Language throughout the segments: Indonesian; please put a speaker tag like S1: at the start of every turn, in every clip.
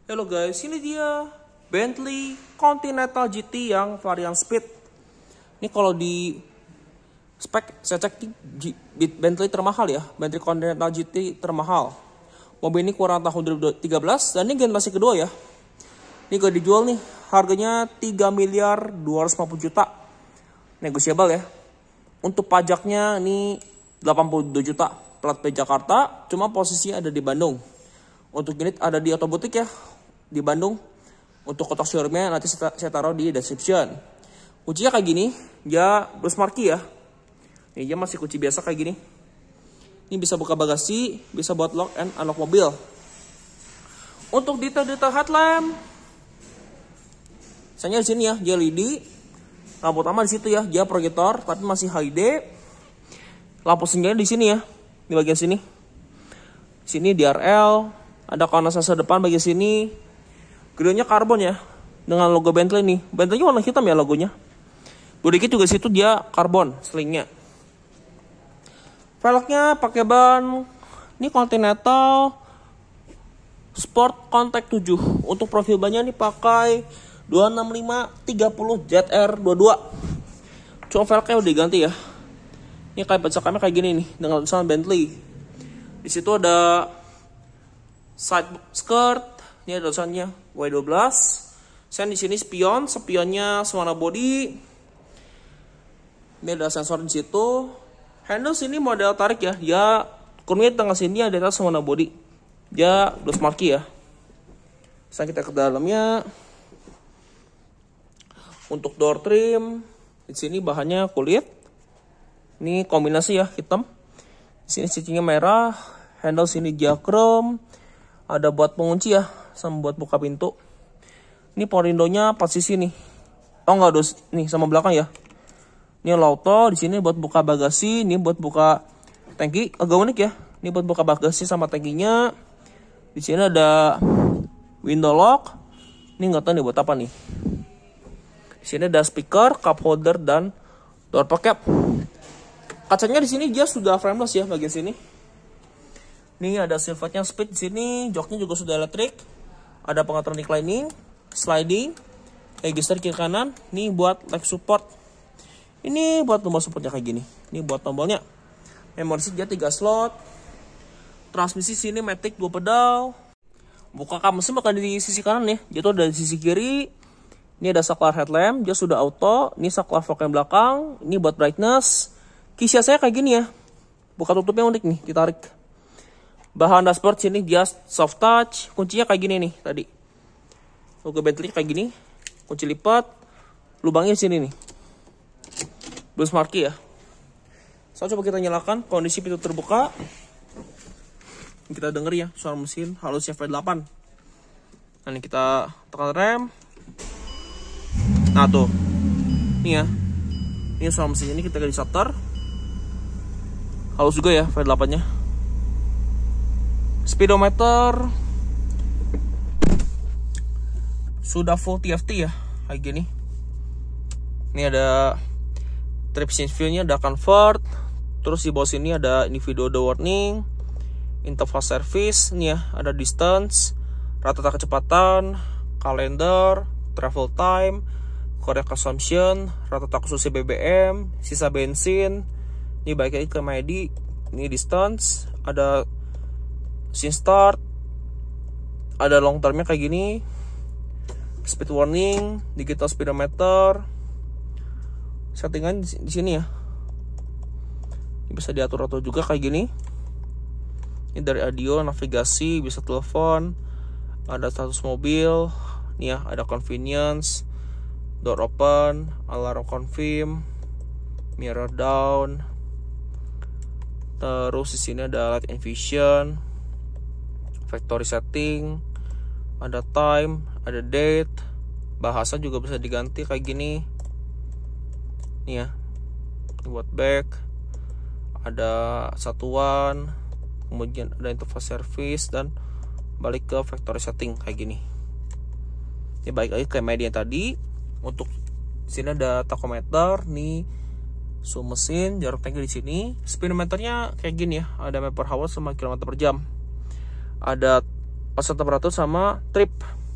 S1: Halo guys, ini dia Bentley Continental GT yang varian Speed. Ini kalau di spek saya cek Bentley termahal ya, Bentley Continental GT termahal. Mobil ini kurang tahun 2013 dan ini generasi kedua ya. Ini kalau dijual nih harganya 3 miliar 250 juta. Negosiable ya. Untuk pajaknya ini 82 juta. Plat P Jakarta, cuma posisinya ada di Bandung. Untuk unit ada di Otobutik ya, di Bandung. Untuk kotak showroomnya nanti saya taruh di description. Kuncinya kayak gini, dia Blues Marquee ya. Ini dia masih kunci biasa kayak gini. Ini bisa buka bagasi, bisa buat lock and unlock mobil. Untuk detail-detail headlamp, misalnya di sini ya, dia LED. Lampu utama di situ ya, dia proyektor tapi masih HD. Lampu senjanya di sini ya, di bagian sini. Sini DRL, ada corner sensor depan bagian sini. Grillnya karbon ya, dengan logo Bentley nih. Bentley warna hitam ya logonya. Bodi kit juga situ dia karbon selingnya. Velgnya pakai ban ini Continental Sport Contact 7. Untuk profil bannya nih pakai 265-30 ZR22. Cuma velgnya udah diganti ya. Ini kayak bacakannya kayak gini nih dengan tulisan Bentley. Di situ ada side skirt, ini ada tulisannya Y12. Sen di sini spionnya semua body. Ini ada sensor di situ. Handle sini model tarik ya. Dia kurungnya di tengah sini ada atas semua body. Dia Blues Marquee ya. Sekarang kita ke dalamnya. Untuk door trim, di sini bahannya kulit. Ini kombinasi ya, hitam. Di sini stitchingnya merah. Handle sini dia chrome. Ada buat pengunci ya, sama buat buka pintu. Ini power window-nya 4 sisi nih. Oh enggak, dos nih sama belakang ya. Ini auto, di sini buat buka bagasi, ini buat buka tangki. Agak unik ya. Ini buat buka bagasi sama tangkinya. Di sini ada window lock. Ini nggak tahu nih buat apa nih. Di sini ada speaker, cup holder dan door pocket. Kacanya di sini dia sudah frameless ya bagian sini. Ini ada silvernya Speed di sini, joknya juga sudah elektrik. Ada pengatur reclining, sliding, register kiri kanan. Ini buat leg support. Ini buat tombol supportnya kayak gini. Ini buat tombolnya. Memory seat dia 3 slot. Transmisi sini matic 2 pedal. Buka kap mesin bakal di sisi kanan ya. Dia tuh ada di sisi kiri. Ini ada saklar headlamp, dia sudah auto. Ini saklar fog yang belakang. Ini buat brightness. Kisah saya kayak gini ya. Buka tutupnya unik nih, ditarik. Bahan dashboard sini dia soft touch. Kuncinya kayak gini nih tadi. Logo Bentley kayak gini. Kunci lipat. Lubangnya sini nih. Blues Marquee ya. So coba kita nyalakan, kondisi pintu terbuka. Kita denger ya suara mesin halusnya V8. Nah ini kita tekan rem. Nah tuh. Ini ya. Ini suara mesin ini kita di starter. Halus juga ya V8 nya. Speedometer sudah full TFT ya kayak gini. Ini ada traction view-nya ada convert. Terus di bawah sini ada individual door warning, interval service, ini ya ada distance, rata-rata kecepatan, kalender, travel time, correct consumption, rata-rata konsumsi BBM, sisa bensin. Ini baik lagi ke MIDI. Ini distance, ada scene start, ada long termnya kayak gini, speed warning, digital speedometer. Settingan di sini ya. Ini bisa diatur-atur juga kayak gini. Ini dari audio, navigasi, bisa telepon, ada status mobil. Nih ya, ada convenience, door open, alarm confirm, mirror down. Terus di sini ada light and vision, factory setting, ada time, ada date, bahasa juga bisa diganti kayak gini. Nih ya, ini buat back, ada satuan, kemudian ada interval service dan balik ke factory setting kayak gini. Ini balik lagi ke media tadi. Untuk sini ada tachometer, nih zoom mesin, jarak tangki di sini. Speedometernya kayak gini ya, ada mile per hour sama kilometer per jam. Ada pasang temperatur sama trip.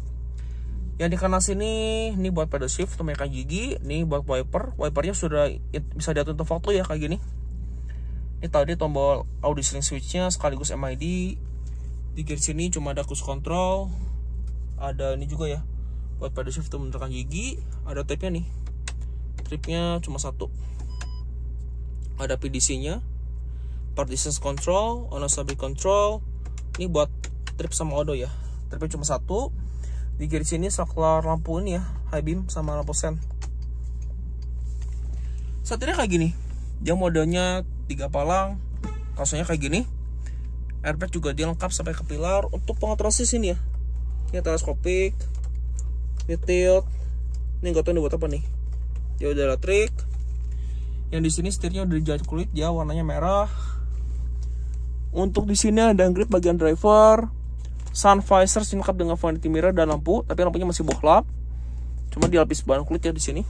S1: Yang di kanan sini ini buat pedal shift atau menekan gigi. Ini buat wipernya sudah bisa diatur untuk waktu ya, kayak gini. Ini tadi tombol audio link switchnya sekaligus MID. Di kiri sini cuma ada cruise control. Ada ini juga ya buat pedal shift untuk menekan gigi. Ada tripnya nih, tripnya cuma satu. Ada PDC-nya, part distance control, on stability control. Ini buat trip sama odo ya, tripnya cuma satu. Di kiri sini saklar lampu ini ya, high beam sama lampu sen. Setirnya kayak gini, dia modenya 3 palang, kasusnya kayak gini. Airbag juga dia lengkap sampai ke pilar. Untuk pengaturan sini ya, ini teleskopik, ini tilt, ini nggak tahu ini buat apa nih. Dia udah elektrik. Yang di sini setirnya udah dijahit kulit, dia warnanya merah. Untuk di sini ada grip bagian driver, sun visor lengkap dengan vanity mirror dan lampu, tapi lampunya masih bohlam. Cuma dilapis bahan kulit ya di sini.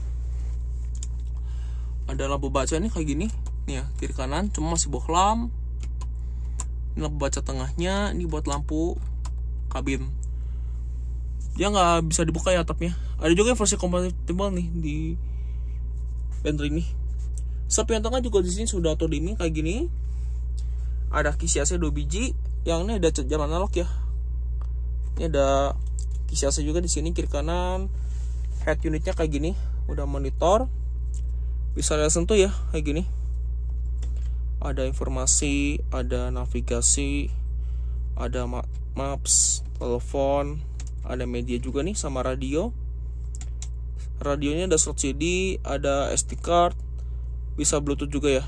S1: Ada lampu baca nih kayak gini, nih ya kiri kanan, cuma masih bohlam. Ini lampu baca tengahnya, ini buat lampu kabin. Dia nggak bisa dibuka ya atapnya. Ada juga versi kompatibel nih di Bentley ini. Sepi yang tengah juga di sini sudah auto dimming kayak gini. Ada kisi AC 2 biji. Yang ini ada jalan analog ya. Ini ada kisi AC juga di sini kiri kanan. Head unitnya kayak gini, udah monitor. Bisa lihat sentuh ya kayak gini. Ada informasi, ada navigasi, ada maps, telepon, ada media juga nih sama radio. Radionya ada slot CD, ada SD card, bisa Bluetooth juga ya.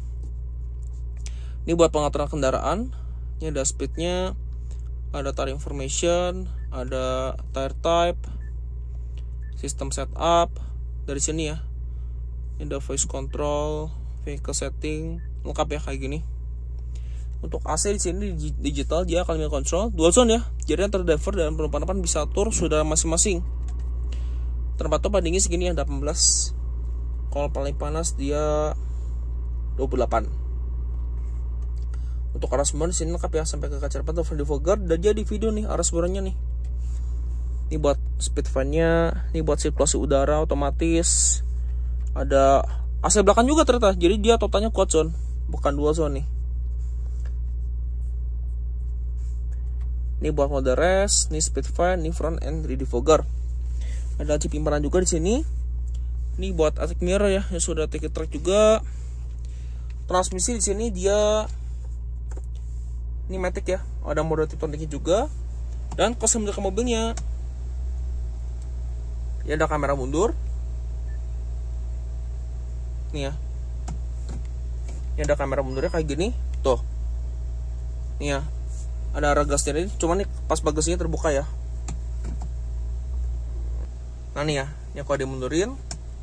S1: Ini buat pengaturan kendaraan. Ini ada speednya, ada tire information, ada tire type, sistem setup dari sini ya. Ini ada voice control, vehicle setting, lengkap ya kayak gini. Untuk AC di sini digital, dia climate control, dual zone ya. Jadi antar driver dan penumpang depan bisa atur sudah masing-masing. Temperatur paling segini ya 18. Kalau paling panas dia 28. Untuk arah semburan di sini lengkap ya sampai ke kaca depan atau defogger. Dan jadi video nih arah semburannya nih. Ini buat speed fan-nya, ini buat sirkulasi udara otomatis. Ada AC belakang juga ternyata. Jadi dia totalnya quad zone, bukan dual zone nih. Ini buat mode rest, ini speed fan, ini front and rear defogger. Ada chip penyimpanan juga di sini. Ini buat attic mirror ya, yang sudah ticket track juga. Transmisi di sini dia ini matic ya, ada mode Tiptronic juga. Dan konsep belakang mobilnya ya ada kamera mundur. Nih ya. Ini ada kamera mundurnya kayak gini, tuh. Nih ya. Ada arah gasnya ini, cuman nih pas bagasinya terbuka ya. Nah nih ya, ini kalau dimundurin.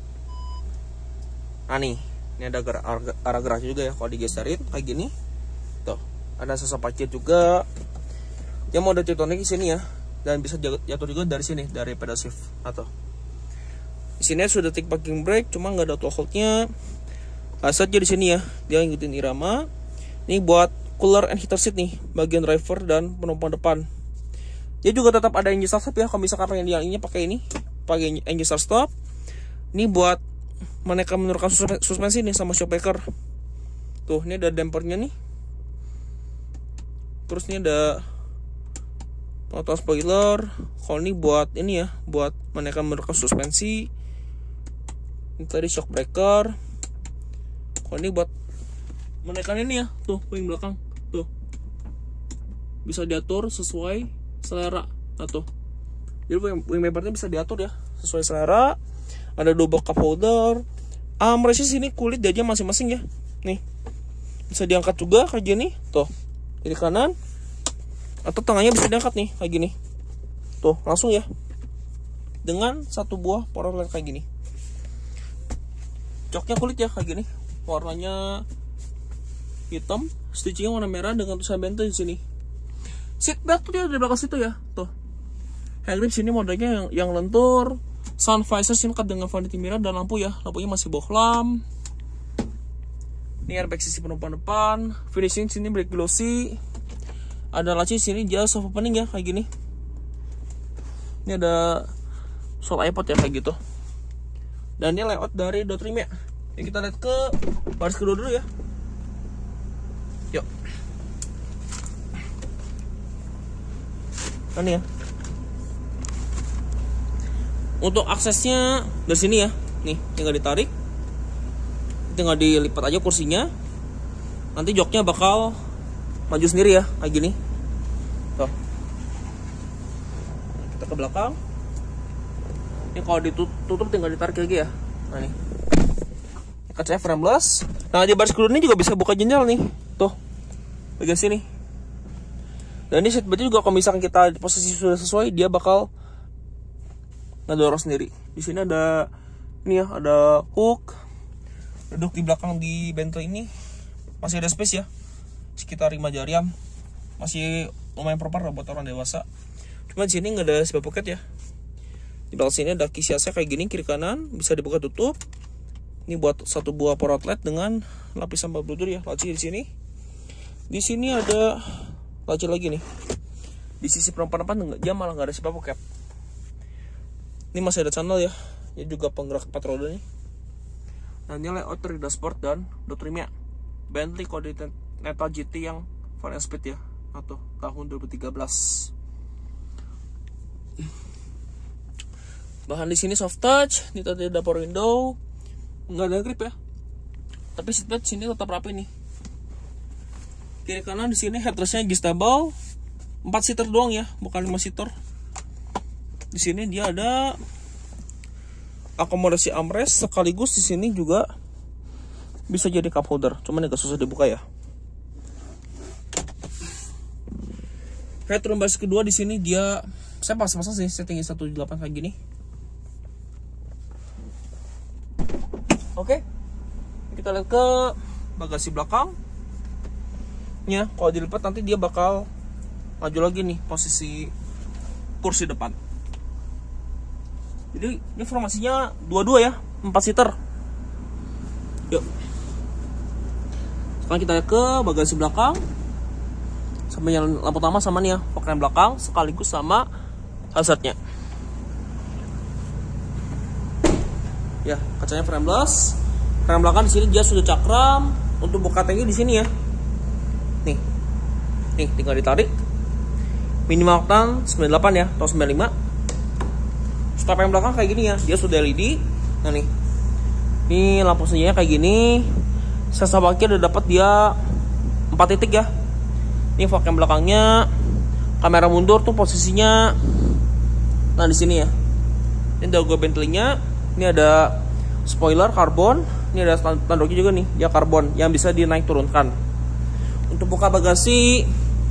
S1: Nah nih, ini ada arah gerak juga ya kalau digeserin kayak gini. Tuh, ada sensor parkir juga. Yang mode Tiptronic di sini ya, dan bisa jatuh juga dari sini, dari pedal shift atau. Di sini sudah tick parking brake, cuma nggak ada auto hold-nya. Saja di sini ya, dia ngikutin irama. Ini buat cooler and heater seat nih, bagian driver dan penumpang depan. Dia juga tetap ada engine start stop ya, kalau misalkan pengen yang ini pakai engine start stop. Ini buat menekan menurunkan suspensi nih sama shock breaker. Tuh, ini ada dampernya nih. Terus ini ada auto spoiler. Kalau ini buat ini ya, buat menekan menurunkan suspensi. Ini tadi shock breaker. Kalau ini buat menekan ini ya, tuh wing belakang, tuh bisa diatur sesuai selera. Nah tuh, jadi wing bumpernya bisa diatur ya sesuai selera. Ada double cup holder. Armrestnya sini kulit dia masing-masing ya. Nih, bisa diangkat juga kayak gini, tuh kiri kanan, atau tangannya bisa diangkat nih kayak gini, tuh langsung ya, dengan satu buah power light kayak gini. Joknya kulit ya kayak gini, warnanya hitam, stitchingnya warna merah dengan tulisan Bentley di sini. Seat belt tuh dia di belakang situ ya, tuh. Handgrip sini modelnya yang lentur, sun visor lengkap dengan vanity mirror dan lampu ya, lampunya masih bohlam. Ini airbag sisi penumpang depan, finishing sini brake glossy. Ada laci sini dia soft opening ya kayak gini. Ini ada soal iPod ya kayak gitu. Dan ini layout dari Dotrim ya. Kita lihat ke baris kedua dulu ya. Yuk. Ini ya. Untuk aksesnya dari sini ya. Nih, tinggal ditarik. Tinggal dilipat aja kursinya. Nanti joknya bakal maju sendiri ya, kayak gini. Tuh. Kita ke belakang. Ini kalau ditutup tinggal ditarik lagi ya. Nah nih. Kacanya frameless. Nah di baris kedua ini juga bisa buka jendela nih. Tuh. Bagian sini. Dan ini seatbeltnya juga kalau misalkan kita posisi sudah sesuai, dia bakal ngedorong sendiri. Di sini ada ini ya, ada hook. Duduk di belakang di Bentley ini masih ada space ya, sekitar 5 jariam. Masih lumayan proper buat orang dewasa. Cuma di sini nggak ada seat pocket ya. Di belakang sini ada key AC kayak gini, kiri kanan bisa dibuka tutup. Ini buat satu buah power outlet dengan lapisan Bluetooth ya, laci di sini. Di sini ada laci lagi nih. Di sisi perempuan depan dia malah nggak ada seat pocket. Ini masih ada channel ya. Ini juga penggerak 4 roda nih. Nah ini layout dari dashboard dan Dotrimnya Bentley Continental GT yang 4 speed ya, atau tahun 2013. Bahan di sini soft touch. Ini tadi ada power window, nggak ada grip ya. Tapi seatbelt sini tetap rapi nih. Kiri kanan di sini headrestnya adjustable, 4 seater doang ya, bukan 5 seater. Di sini dia ada akomodasi armrest, sekaligus di sini juga bisa jadi cup holder. Cuman agak susah dibuka ya. Headroom baris kedua di sini dia saya pas-pasan sih settingnya 1.8 kayak gini. Oke. Kita lihat ke bagasi belakang. Ya, kalau dilipat nanti dia bakal maju lagi nih posisi kursi depan. Jadi ini formasinya dua-dua ya, 4 seater. Yuk. Sekarang kita ke bagasi belakang. Sampai nyalain lampu utama sama nih ya, fog lamp belakang sekaligus sama hazardnya. Ya, kacanya frameless. Rem belakang di sini dia sudah cakram. Untuk buka tangki di sini ya. Nih. Nih tinggal ditarik. Minimal oktan 98 ya, atau 95. Stop yang belakang kayak gini ya, dia sudah LED. Nah nih, ini lampu senyanya kayak gini. Sensor parkir udah dapat dia 4 titik ya. Ini fog yang belakangnya, kamera mundur tuh posisinya. Nah di sini ya. Ini logo Bentley-nya. Ini ada spoiler karbon. Ini ada tanduknya juga nih, dia karbon yang bisa dinaik turunkan. Untuk buka bagasi,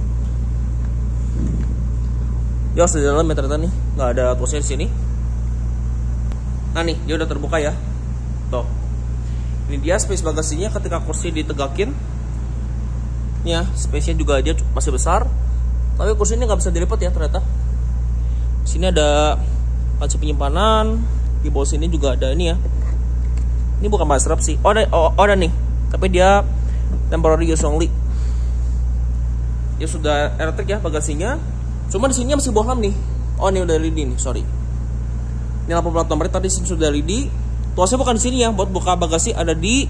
S1: dia harus di dalam ya ternyata nih, nggak ada tulisnya di sini. Nah nih, dia udah terbuka ya. Tuh. Ini dia space bagasinya ketika kursi ditegakin. Ya, space-nya juga dia masih besar. Tapi kursi ini nggak bisa dilipat ya ternyata. Di sini ada laci penyimpanan. Di bawah sini juga ada ini ya. Ini bukan strap sih. Oh ada nih. Tapi dia temporary use only. Dia sudah elektrik ya bagasinya. Cuma di sini masih bohlam nih. Oh ini udah LED nih, sorry. Ini lampu plat nomor tadi sudah LED. Tuasnya bukan di sini ya, buat buka bagasi ada di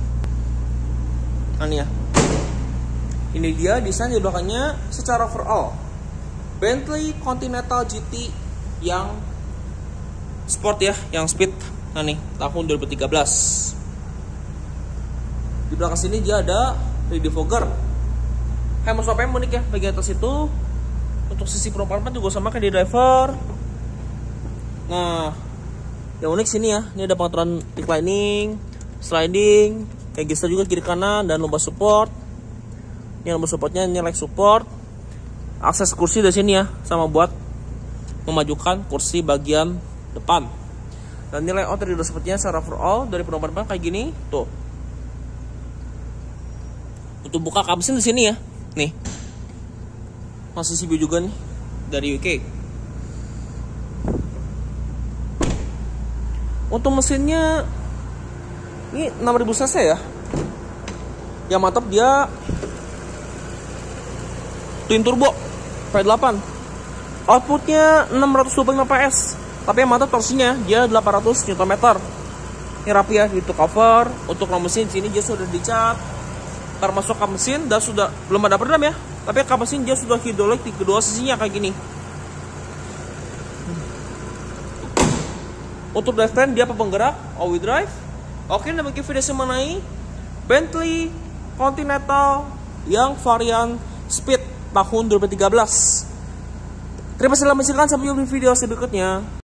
S1: ini ya. Ini dia desain di belakangnya secara overall. Bentley Continental GT yang sport ya, yang speed. Nah nih, tahun 2013. Di belakang sini dia ada LED fogger. Hammer stop yang unik ya, bagian atas itu. Untuk sisi perempuan juga sama kayak di driver. Nah, yang unik sini ya, ini ada pengaturan reclining, sliding, kayak gestur juga kiri kanan dan lumbar support. Ini lumbar supportnya, ini leg support. Akses kursi dari sini ya, sama buat memajukan kursi bagian depan. Dan nilai layout dari supportnya secara overall dari penumpang depan kayak gini, tuh. Untuk buka kap mesin di sini ya, nih. Masih CB juga nih dari UK. Untuk mesinnya ini 6000 cc ya. Yang mantap dia twin turbo V8. Outputnya 625 PS. Tapi yang mantap torsinya dia 800 Nm. Ini rapi ya, itu cover. Untuk lam mesin sini dia sudah dicat. Termasuk kap mesin dan sudah belum ada peredam ya. Tapi kap mesin dia sudah hidrolik di kedua sisinya kayak gini. Untuk drivetrain dia penggerak all wheel drive. Oke, demikian video saya mengenai Bentley Continental yang varian Speed tahun 2013. Terima kasih telah menyaksikan, sampai jumpa di video berikutnya.